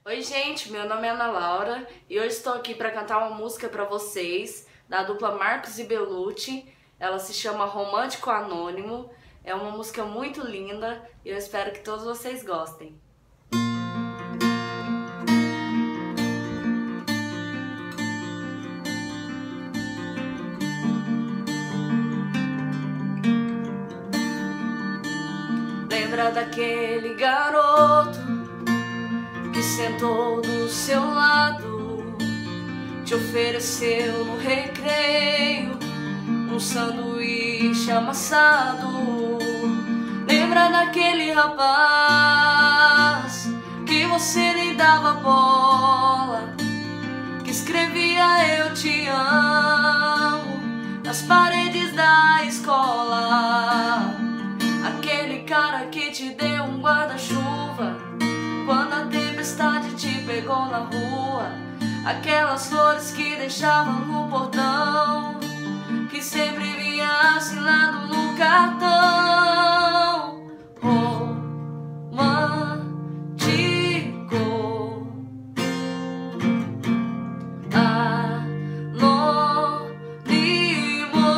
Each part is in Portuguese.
Oi gente, meu nome é Ana Laura e hoje estou aqui para cantar uma música para vocês da dupla Marcos e Belucci. Ela se chama Romântico Anônimo, é uma música muito linda e eu espero que todos vocês gostem. Lembra daquele garoto que sentou do seu lado, te ofereceu no recreio um sanduíche amassado? Lembra daquele rapaz que você nem dava bola, que escrevia eu te amo nas paredes da escola? Aquele cara que te deu um guarda-chuva quando a tempestade te pegou na rua, aquelas flores que deixavam no portão, que sempre vinha assinado no cartão. Romântico, anônimo,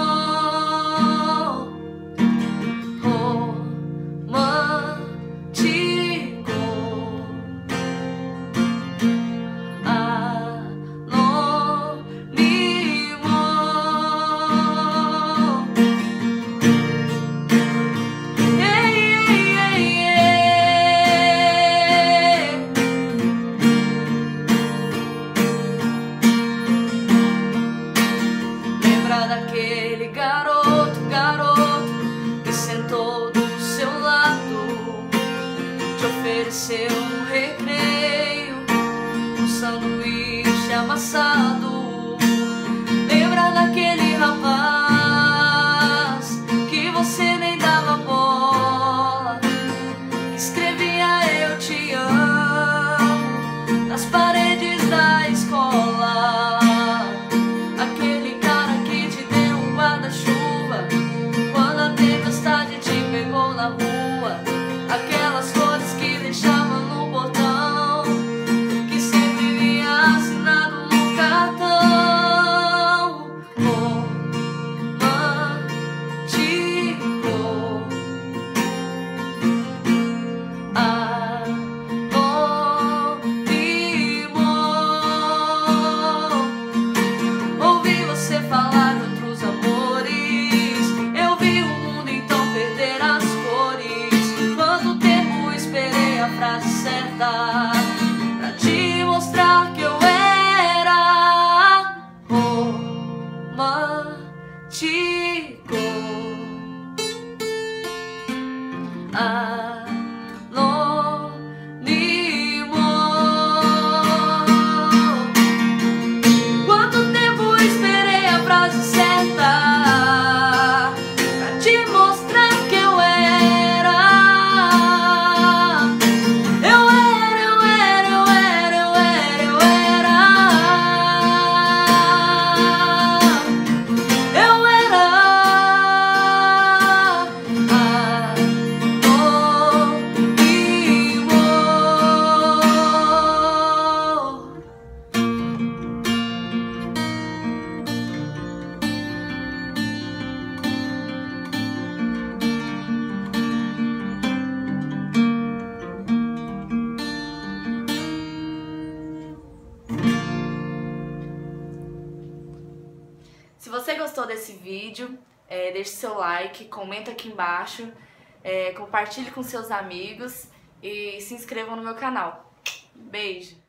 romântico, daquele garoto que sentou do seu lado, te ofereceu no recreio um sanduíche amassado. Lembra daquele rapaz que você nem dava bola, que escrevia eu te amo nas paredes da escola? Quando a tempestade te pegou na rua, aquelas flores que deixavam no portão, que sempre vinha assinado no cartão. Romântico, anônimo. Ouvi você falar de outros amores, frase certa pra te mostrar que eu era romântico, anônimo. Quanto tempo esperei a frase certa pra te mostrar que eu era. Se você gostou desse vídeo, deixe seu like, comenta aqui embaixo, compartilhe com seus amigos e se inscrevam no meu canal. Beijo!